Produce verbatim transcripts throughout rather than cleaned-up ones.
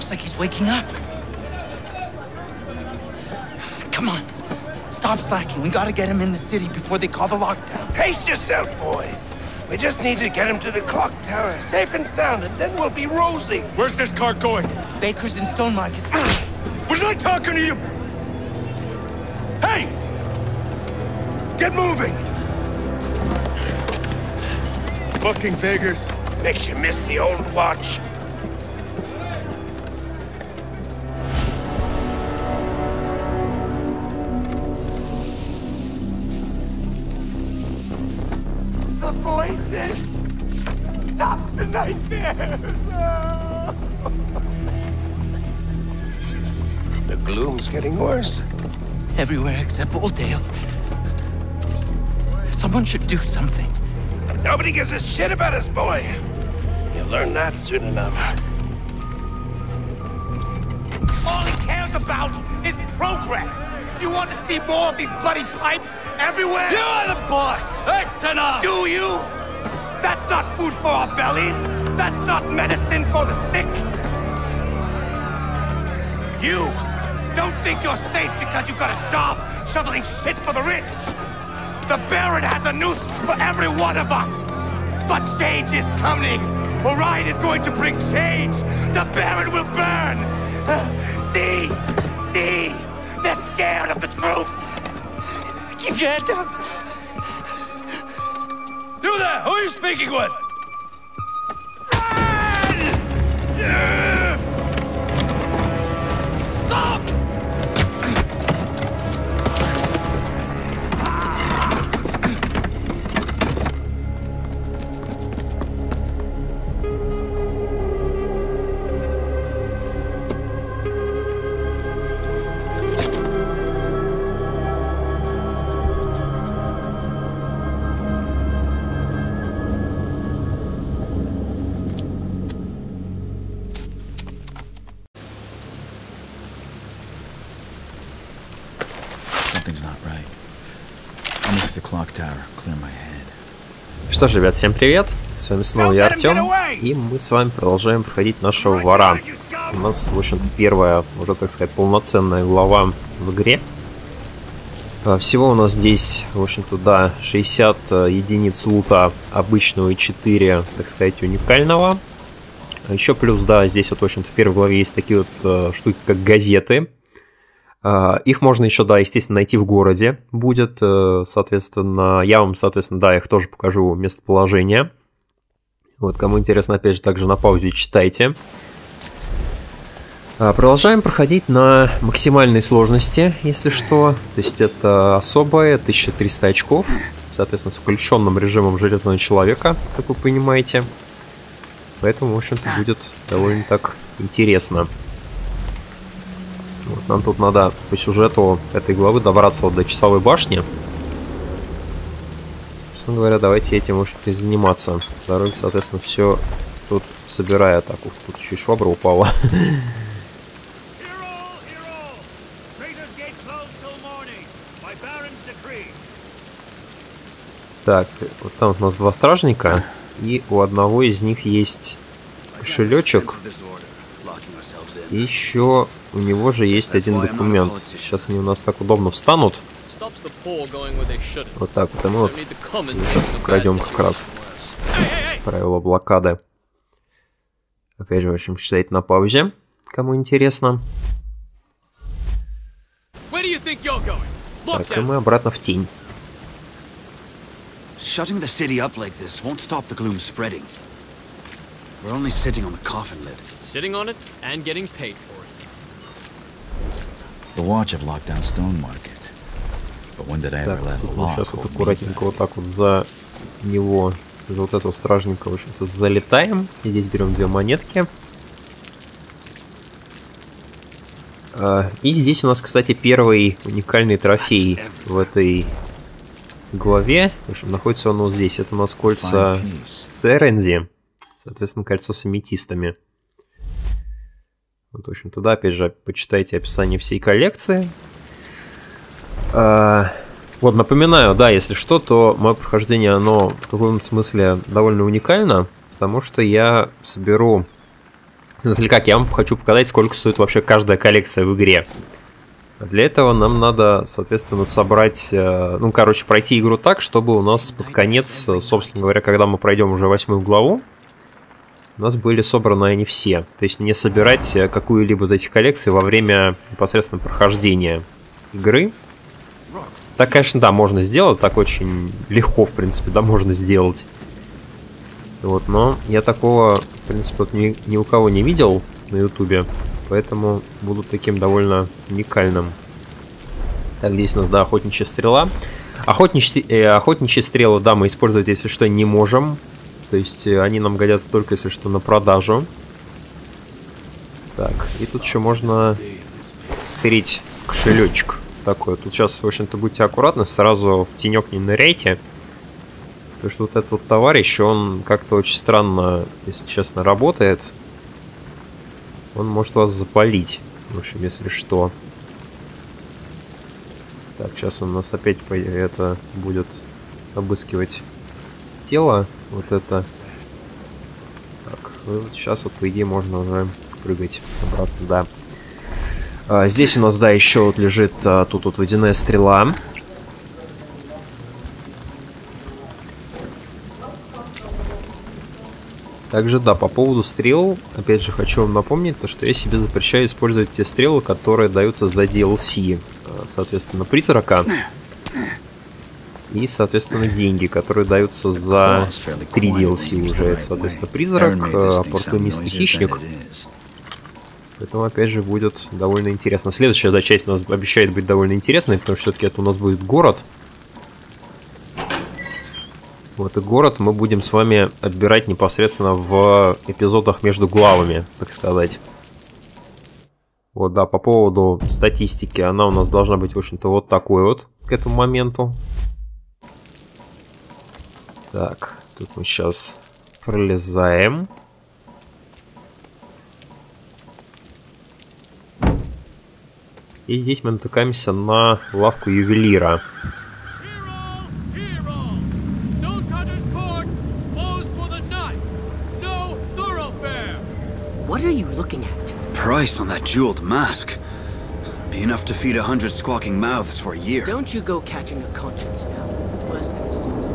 Looks like he's waking up. Come on. Stop slacking. We gotta get him in the city before they call the lockdown. Pace yourself, boy. We just need to get him to the clock tower, safe and sound, and then we'll be rosy. Where's this car going? Baker's in Stone Market. Was I talking to you? Hey! Get moving! Fucking beggars. Makes you miss the old watch. The voices! Stop the nightmares! The gloom's getting worse. Everywhere except Oldale. Someone should do something. Nobody gives a shit about us, boy. You'll learn that soon enough. All he cares about is progress! You want to see more of these bloody pipes everywhere? You are the boss! That's enough! Do you? That's not food for our bellies! That's not medicine for the sick! You don't think you're safe because you got a job shoveling shit for the rich! The Baron has a noose for every one of us! But change is coming! Orion is going to bring change! The Baron will burn! Uh, see? See? They're scared of the truth! Keep your head down. You there! Who are you speaking with? Stop! Что ж, ребят, всем привет! С вами снова я, Артем, и мы с вами продолжаем проходить нашего вора. У нас, в общем-то, первая, уже, так сказать, полноценная глава в игре. Всего у нас здесь, в общем-то, да, шестьдесят единиц лута обычного и четыре, так сказать, уникального. Еще плюс, да, здесь вот, в общем-то, в первой главе есть такие вот э, штуки, как газеты. Uh, их можно еще, да, естественно, найти в городе будет, uh, соответственно, я вам, соответственно, да, их тоже покажу местоположение. Вот, кому интересно, опять же, также на паузе читайте. Uh, продолжаем проходить на максимальной сложности, если что, то есть это особое, тысяча триста очков, соответственно, с включенным режимом Железного Человека, как вы понимаете. Поэтому, в общем-то, будет довольно так интересно. Вот, нам тут надо по сюжету этой главы добраться вот до часовой башни. Собственно говоря, давайте этим, в общем-то, и заниматься. Дороги, соответственно, все тут собирая. Так, ух, тут еще и швабра упала. Так, вот там у нас два стражника, и у одного из них есть кошелечек. И еще у него же есть один документ. Сейчас они у нас так удобно встанут. Вот так вот. И мы вот сейчас украдем как раз правила блокады. Опять же, в общем, читайте на паузе, кому интересно. Так, и мы обратно в тень. Shutting the city up like this won't stop the gloom spreading. We're only sitting on the coffin lid. Sitting on it and getting paid for it. The watch have locked down Stone Market. But when did I ever let a lock? Сейчас вот аккуратненько вот так вот за него, за вот этого стражника, в общем-то, залетаем. И здесь берем две монетки. И здесь у нас, кстати, первый уникальный трофей в этой главе. В общем, находится он вот здесь. Это у нас кольца Серензи. Соответственно, кольцо с аметистами. Вот, в общем-то, да, опять же, почитайте описание всей коллекции. А, вот, напоминаю, да, если что, то мое прохождение, оно в каком-то смысле довольно уникально, потому что я соберу В смысле, как? Я вам хочу показать, сколько стоит вообще каждая коллекция в игре. Для этого нам надо, соответственно, собрать... Ну, короче, пройти игру так, чтобы у нас под конец, собственно говоря, когда мы пройдем уже восьмую главу, у нас были собраны они все. То есть не собирать какую-либо из этих коллекций во время непосредственно прохождения игры. Так, конечно, да, можно сделать. Так очень легко, в принципе, да, можно сделать. Вот, но я такого, в принципе, вот ни, ни у кого не видел на ютубе. Поэтому буду таким довольно уникальным. Так, здесь у нас, да, охотничья стрела. Охотничьи, э, охотничьи стрелы, да, мы использовать, если что, не можем. То есть они нам годятся только, если что, на продажу. Так, и тут еще можно стереть кошелечек такой. Тут сейчас, в общем-то, будьте аккуратны, сразу в тенек не ныряйте. Потому что вот этот вот товарищ, он как-то очень странно, если честно, работает. Он может вас запалить, в общем, если что. Так, сейчас он у нас опять это будет обыскивать тело. Вот это. Так, ну вот сейчас вот, по идее, можно уже прыгать обратно, да. А, здесь у нас, да, еще вот лежит а, тут вот водяная стрела. Также, да, по поводу стрел, опять же, хочу вам напомнить, то, что я себе запрещаю использовать те стрелы, которые даются за ди эл си. Соответственно, призрака. И, соответственно, деньги, которые даются за три ди эл си уже. Это, соответственно, призрак, оппортунистый хищник. Поэтому, опять же, будет довольно интересно. Следующая за часть у нас обещает быть довольно интересной, потому что все-таки это у нас будет город. Вот и город мы будем с вами отбирать непосредственно в эпизодах между главами, так сказать. Вот, да, по поводу статистики, она у нас должна быть, в общем-то, вот такой вот к этому моменту. Так, тут мы сейчас пролезаем. И здесь мы натыкаемся на лавку ювелира. What are you looking at? Price on that jeweled mask. Be enough to feed a hundred squawking mouths for a year. Don't you go catching a conscience now. Worse than a suicide.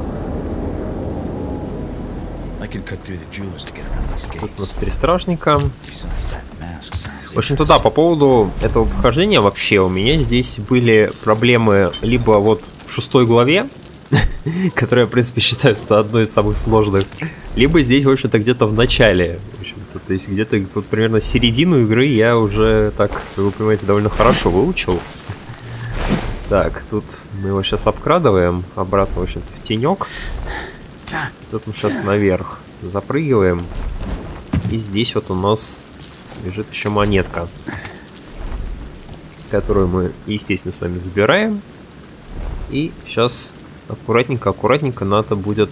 I can cut through the jewelers to get around these gates. Тут у нас три стражника. В общем-то, да, по поводу этого прохождения вообще у меня здесь были проблемы либо вот в шестой главе, которая, в принципе, считается одной из самых сложных, либо здесь, в общем-то, где-то в начале. В общем-то, то есть где-то вот, примерно середину игры я уже, так, вы понимаете, довольно хорошо выучил. Так, тут мы его сейчас обкрадываем обратно, в общем-то, в тенек. Тут мы сейчас наверх запрыгиваем. И здесь вот у нас лежит еще монетка, которую мы, естественно, с вами забираем. И сейчас аккуратненько, аккуратненько надо будет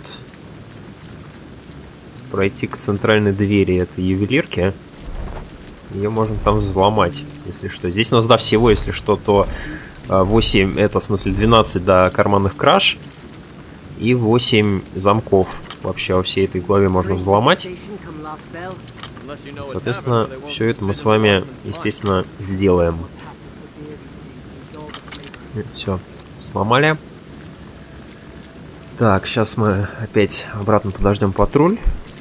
пройти к центральной двери этой ювелирки. Ее можно там взломать, если что. Здесь у нас, да, всего, если что, то восемь, это в смысле двенадцать, да, карманных краж. И восемь замков вообще во всей этой главе можно взломать. Соответственно, все это мы с вами, естественно, сделаем. Все, сломали. Так, сейчас мы опять обратно подождем патруль.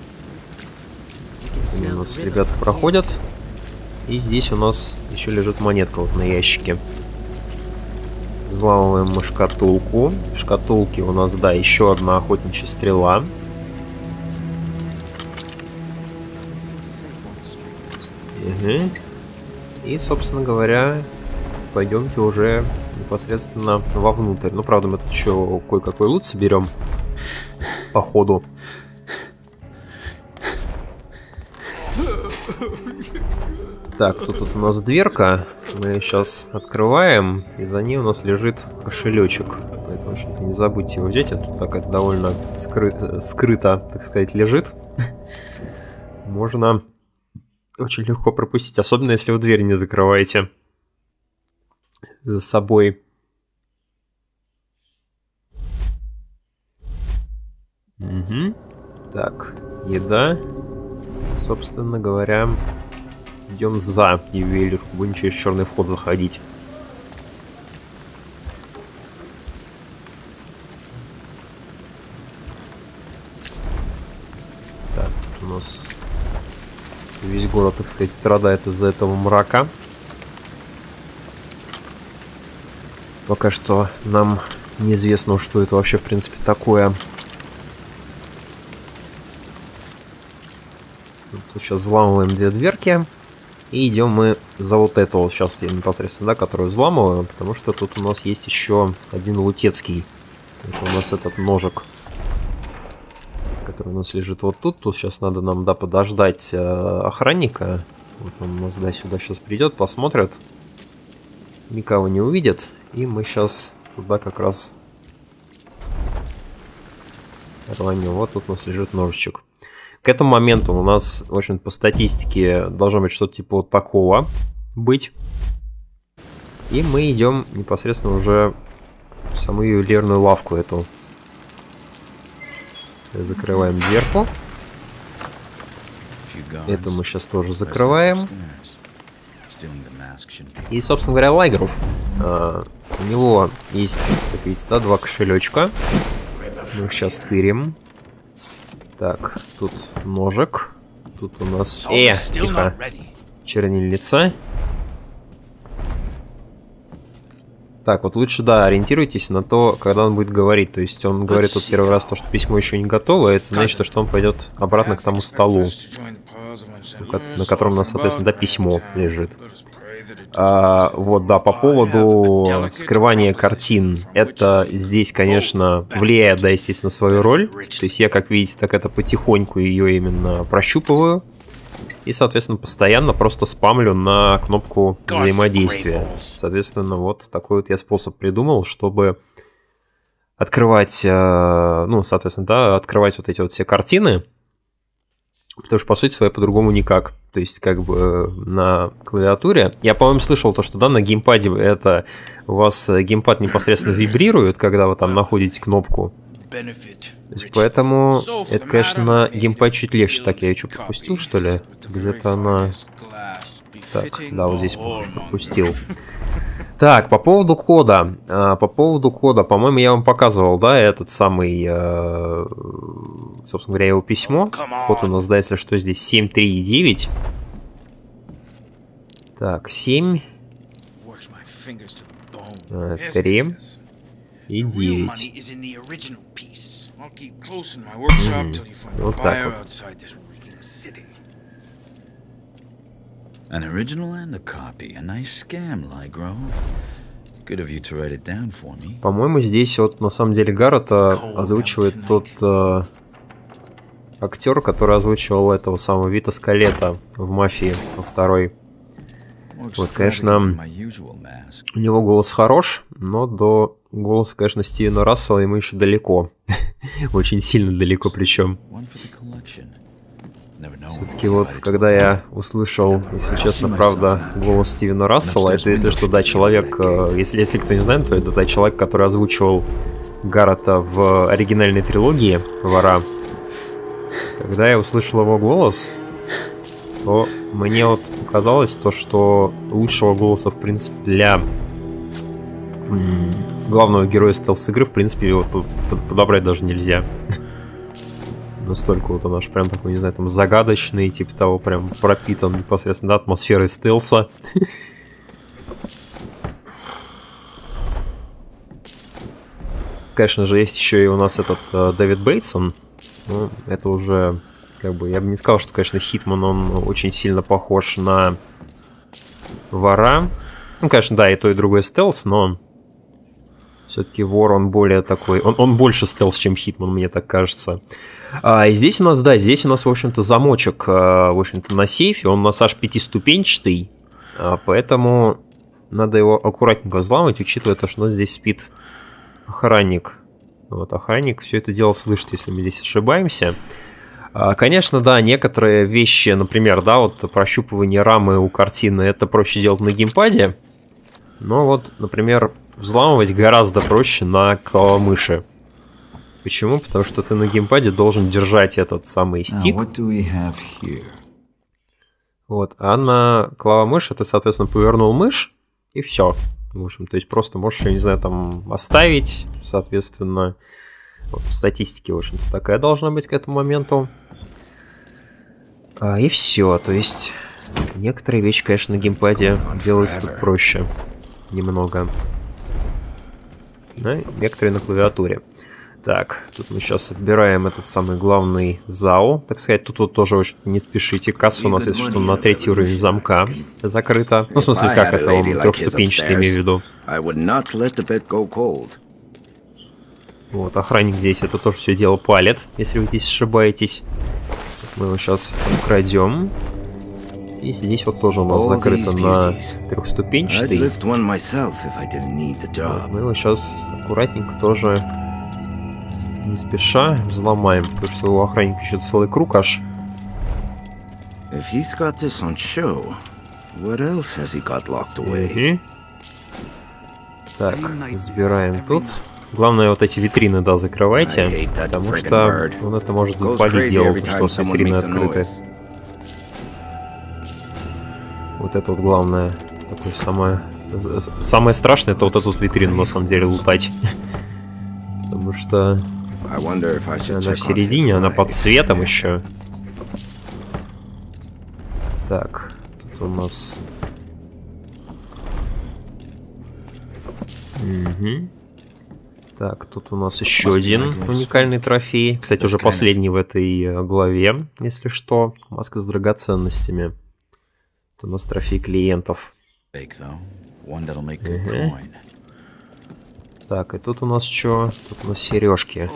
У нас ребята проходят. И здесь у нас еще лежит монетка вот на ящике. Взламываем мы шкатулку. В шкатулке у нас, да, еще одна охотничья стрела. Угу. И, собственно говоря, пойдемте уже непосредственно вовнутрь. Ну, правда, мы тут еще кое-какой лут соберем по ходу. Так, тут, тут у нас дверка. Мы ее сейчас открываем, и за ней у нас лежит кошелечек. Поэтому что-то не забудьте его взять. А тут так это довольно скры... скрыто, так сказать, лежит. Можно очень легко пропустить, особенно если вы дверь не закрываете за собой. Угу. Так, еда. Собственно говоря, идем за ювелир, будем через черный вход заходить. Так, тут у нас весь город, так сказать, страдает из-за этого мрака. Пока что нам неизвестно, что это вообще в принципе такое. Тут сейчас взламываем две дверки. И идем мы за вот эту вот сейчас я непосредственно, да, которую взламываю. Потому что тут у нас есть еще один лутецкий. Это у нас этот ножик, который у нас лежит вот тут. Тут сейчас надо нам, да, подождать э, охранника. Вот он у нас, да, сюда сейчас придет, посмотрит. Никого не увидит. И мы сейчас туда как раз рванем. Вот тут у нас лежит ножичек. К этому моменту у нас, в общем, по статистике должно быть что-то типа вот такого быть. И мы идем непосредственно уже в саму ювелирную лавку эту. Закрываем дверку. Эту мы сейчас тоже закрываем. И, собственно говоря, Лайгров. А, у него есть, как видите, да, два кошелечка. Мы их сейчас тырим. Так, тут ножик. Тут у нас... Э, тихо. Чернильница. Так, вот лучше, да, ориентируйтесь на то, когда он будет говорить. То есть он говорит тут первый раз то, что письмо еще не готово. Это значит, что он пойдет обратно к тому столу, на котором у нас, соответственно, да, письмо лежит. А, вот, да, по поводу скрывания картин. Это здесь, конечно, влияет, да, естественно, свою роль. То есть я, как видите, так это потихоньку ее именно прощупываю. И, соответственно, постоянно просто спамлю на кнопку взаимодействия. Соответственно, вот такой вот я способ придумал, чтобы открывать, ну, соответственно, да, открывать вот эти вот все картины. Потому что, по сути своей, по-другому никак. То есть, как бы на клавиатуре. Я, по-моему, слышал то, что, да, на геймпаде это у вас геймпад непосредственно вибрирует, когда вы там находите кнопку. То есть, поэтому это, конечно, на геймпад чуть легче. Так, я ее что, пропустил, что ли? Где-то она... Так, да, вот здесь пропустил. Так, по поводу кода. А, по поводу кода, по-моему, я вам показывал, да, этот самый, э, собственно говоря, его письмо. Код у нас, да, если что, здесь семь три девять. Так, семь, три и девять. Mm, вот так вот. An original and a copy. A nice scam, Lygrove. Good of you to write it down for me. По-моему, здесь вот на самом деле Гаррета озвучивает тот э, актер, который озвучивал этого самого Вита Скалета в «Мафии» во второй. Вот, конечно, у него голос хорош, но до голоса, конечно, Стивена Рассела ему еще далеко. Очень сильно далеко причем. Все-таки вот, когда я услышал, если честно, правда, голос Стивена Рассела, это, если что, да, человек, если, если кто не знает, то это, да, человек, который озвучивал Гаррета в оригинальной трилогии «Вора». Когда я услышал его голос, то мне вот показалось то, что лучшего голоса, в принципе, для главного героя стелс-игры, в принципе, его подобрать даже нельзя. Настолько вот он аж прям такой, не знаю, там загадочный, типа того, прям пропитан непосредственно, да, атмосферой стелса. Конечно же, есть еще и у нас этот э, Дэвид Бейтсон. Ну, это уже, как бы, я бы не сказал, что, конечно, Хитман, он очень сильно похож на Вора. Ну, конечно, да, и то, и другое стелс, но все-таки Вор, он более такой, он, он больше стелс, чем Хитман, мне так кажется. А, и здесь у нас, да, здесь у нас, в общем-то, замочек, а, в общем-то, на сейфе, он у нас аж пятиступенчатый, а, поэтому надо его аккуратненько взламывать, учитывая то, что у нас здесь спит охранник. Вот, охранник все это дело слышит, если мы здесь ошибаемся. А, конечно, да, некоторые вещи, например, да, вот прощупывание рамы у картины, это проще делать на геймпаде, но вот, например, взламывать гораздо проще на клавомыши. Почему? Потому что ты на геймпаде должен держать этот самый стик. Вот, а на клавомыши ты, соответственно, повернул мышь, и все. В общем, то есть просто можешь, я не знаю, там оставить, соответственно, вот, в статистике, в общем-то, такая должна быть к этому моменту. А, и все, то есть некоторые вещи, конечно, на геймпаде делают тут проще немного. Да, некоторые на клавиатуре. Так, тут мы сейчас отбираем этот самый главный зал. Так сказать, тут вот тоже очень не спешите. Касса у нас, если что, на третий уровень замка закрыта. Ну, в смысле, как это, он трехступенчатый, имею в виду. Вот, охранник здесь это тоже все дело палит, если вы здесь ошибаетесь. Мы его сейчас крадем. И здесь вот тоже у нас закрыто на трехступенчатый. Вот, мы его сейчас аккуратненько тоже, не спеша, взломаем, потому что у охранника еще целый круг аж. Угу. Так, забираем тут. Главное, вот эти витрины, да, закрывайте, потому что он это может запалить дело, потому что витрины открыты. Вот это вот главное, такое самое... Самое страшное, это вот эту вот витрину, на самом деле, лутать. Потому что она в середине, она под светом еще. Так, тут у нас... Угу. Так, тут у нас еще один уникальный трофей. Кстати, уже последний в этой главе, если что. Маска с драгоценностями. Это у нас трофей клиентов. Угу. Так, и тут у нас что? Тут у нас сережки.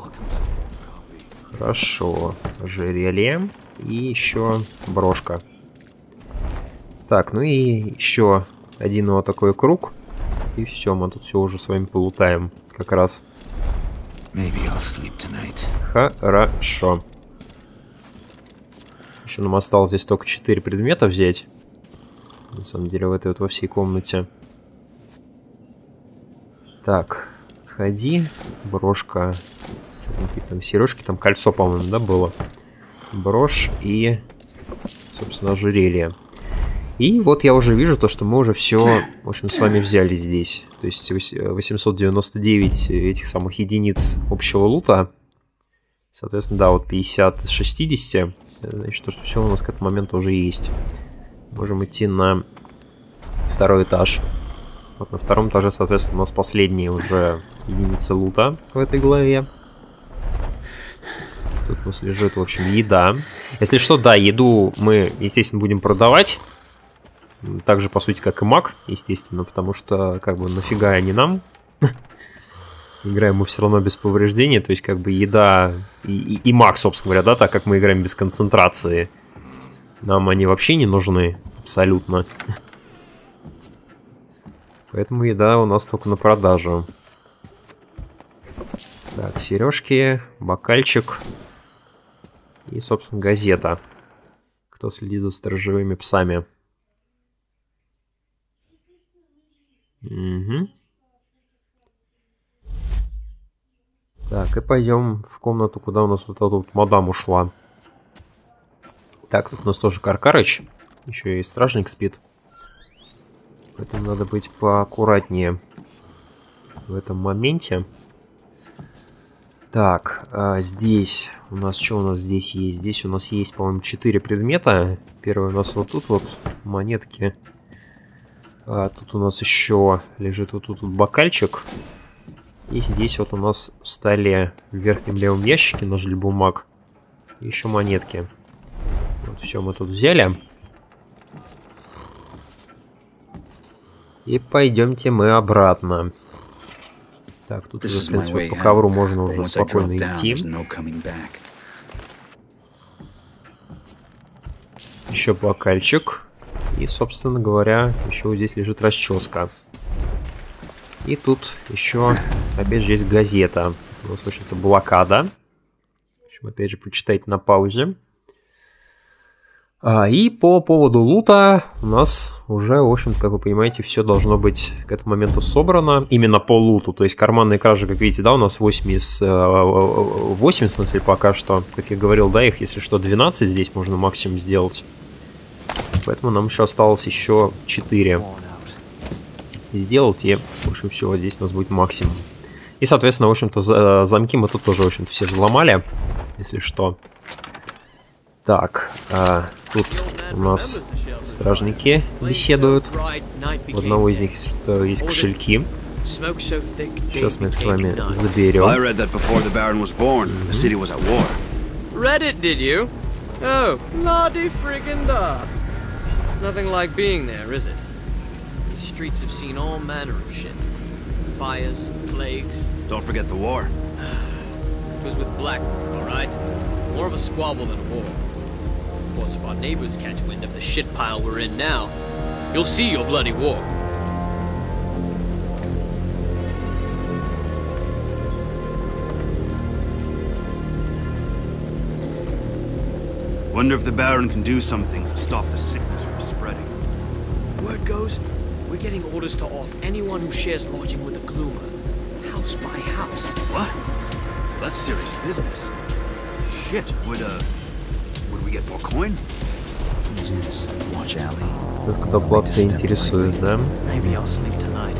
Хорошо. Ожерелье. И еще брошка. Так, ну и еще один вот такой круг. И все, мы тут все уже с вами полутаем. Как раз. Хорошо. Еще нам осталось здесь только четыре предмета взять. На самом деле, в этой вот во всей комнате. Так, отходи. Брошка. Там какие-то там сережки, там кольцо, по-моему, да, было. Брошь и, собственно, ожерелье. И вот я уже вижу то, что мы уже все, в общем, с вами взяли здесь. То есть восемьсот девяносто девять этих самых единиц общего лута. Соответственно, да, вот пятьдесят из шестидесяти. Значит, то, что все у нас к этому моменту уже есть. Можем идти на второй этаж. Вот на втором этаже, соответственно, у нас последние уже единицы лута в этой главе. Тут у нас лежит, в общем, еда. Если что, да, еду мы, естественно, будем продавать. Так же, по сути, как и маг, естественно, потому что, как бы, нафига они нам? Играем мы все равно без повреждений, то есть, как бы, еда и, и, и маг, собственно говоря, да, так как мы играем без концентрации. Нам они вообще не нужны, абсолютно. Поэтому еда у нас только на продажу. Так, сережки, бокальчик и, собственно, газета. Кто следит за сторожевыми псами. Угу. Так, и пойдем в комнату, куда у нас вот эта вот мадам ушла. Так, тут у нас тоже Каркарыч. Еще и стражник спит. Поэтому надо быть поаккуратнее в этом моменте. Так, а здесь у нас что у нас здесь есть? Здесь у нас есть, по-моему, четыре предмета. Первый у нас вот тут вот монетки. А тут у нас еще лежит вот тут вот бокальчик. И здесь вот у нас в столе в верхнем левом ящике ножик бумаг. Еще монетки. Вот все мы тут взяли. И пойдемте мы обратно. Так, тут уже, в принципе, по ковру можно уже спокойно идти. Еще бокальчик. И, собственно говоря, еще вот здесь лежит расческа. И тут еще, опять же, есть газета. У нас, в общем-то, блокада. В общем, опять же, почитайте на паузе. А, и по поводу лута у нас уже, в общем-то, как вы понимаете, все должно быть к этому моменту собрано. Именно по луту. То есть карманные кражи, как видите, да, у нас восемь из... восемь, в смысле, пока что. Как я говорил, да, их, если что, двенадцать здесь можно максимум сделать. Поэтому нам еще осталось еще четыре сделать. И, в общем, все, здесь у нас будет максимум. И, соответственно, в общем-то, за замки мы тут тоже, в общем-то, все взломали, если что. Так, а, тут у нас стражники беседуют. У одного из них есть кошельки. Сейчас мы их с вами заберем. Read it, did you? Oh, la-di friggin' da. Nothing like being there, is it? These streets have seen all manner of shit. Fires, plagues. Don't forget the war. It was with Blackrock, all right? More of a squabble than a war. Of course, if our neighbors catch wind of the shit pile we're in now, you'll see your bloody war. Wonder if the Baron can do something to stop the sickness from spreading. Word goes, we're getting orders to off anyone who shares lodging with a Gloomer. House by house. What? Well, that's serious business. Shit, would, uh... would we get more coin? Business. Watch alley. Только доплата интересует, да? Maybe I'll sleep tonight.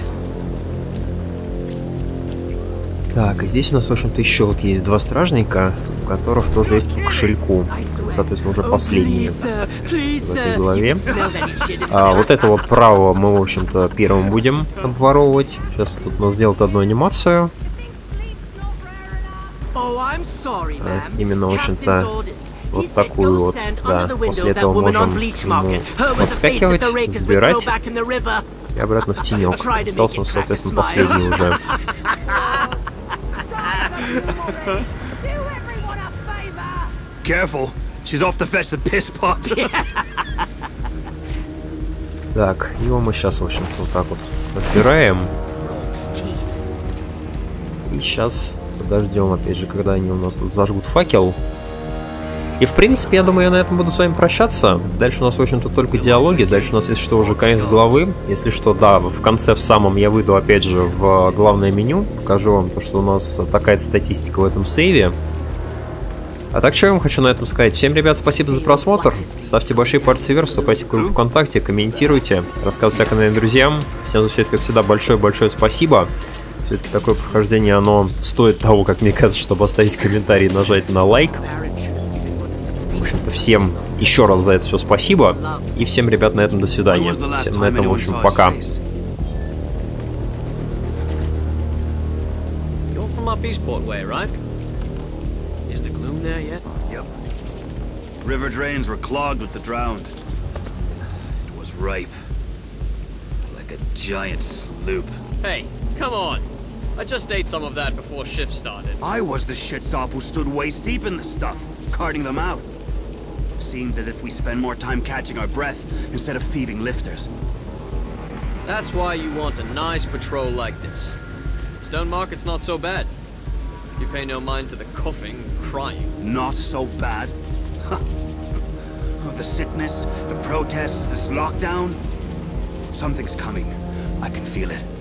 Так, и здесь у нас, в общем-то, еще вот есть два стражника, у которых тоже есть по кошельку. Это, соответственно, уже последние в этой главе. А вот это вот правого мы, в общем-то, первым будем обворовывать. Сейчас тут у нас сделают одну анимацию. А, именно, в общем-то, вот такую вот, да. После этого можем ему подскакивать, забирать и обратно в тенек. Остался он, соответственно, последний уже. Careful, she's off to fetch the piss pot. Так, его мы сейчас, в общем-то, вот так вот отбираем. И сейчас подождем, опять же, когда они у нас тут зажгут факел. И, в принципе, я думаю, я на этом буду с вами прощаться. Дальше у нас, в общем-то, только диалоги. Дальше у нас, если что, уже конец главы. Если что, да, в конце, в самом, я выйду, опять же, в главное меню. Покажу вам то, что у нас такая-то статистика в этом сейве. А так, что я вам хочу на этом сказать? Всем, ребят, спасибо за просмотр. Ставьте большие пальцы вверх, вступайте в группу ВКонтакте, комментируйте, рассказывайте о моим друзьям. Всем за все это, как всегда, большое-большое спасибо. Все-таки такое прохождение, оно стоит того, как мне кажется, чтобы оставить комментарий и нажать на лайк. В общем-то, всем еще раз за это все спасибо. И всем, ребят, на этом до свидания. Всем на этом, в общем, пока. There yet? Yep. River drains were clogged with the drowned. It was ripe. Like a giant sloop. Hey, come on. I just ate some of that before shift started. I was the shitsop who stood waist deep in the stuff, carting them out. Seems as if we spend more time catching our breath instead of thieving lifters. That's why you want a nice patrol like this. Stone Market's not so bad. You pay no mind to the coughing and crying. Not so bad? Oh, the sickness, the protests, this lockdown. Something's coming. I can feel it.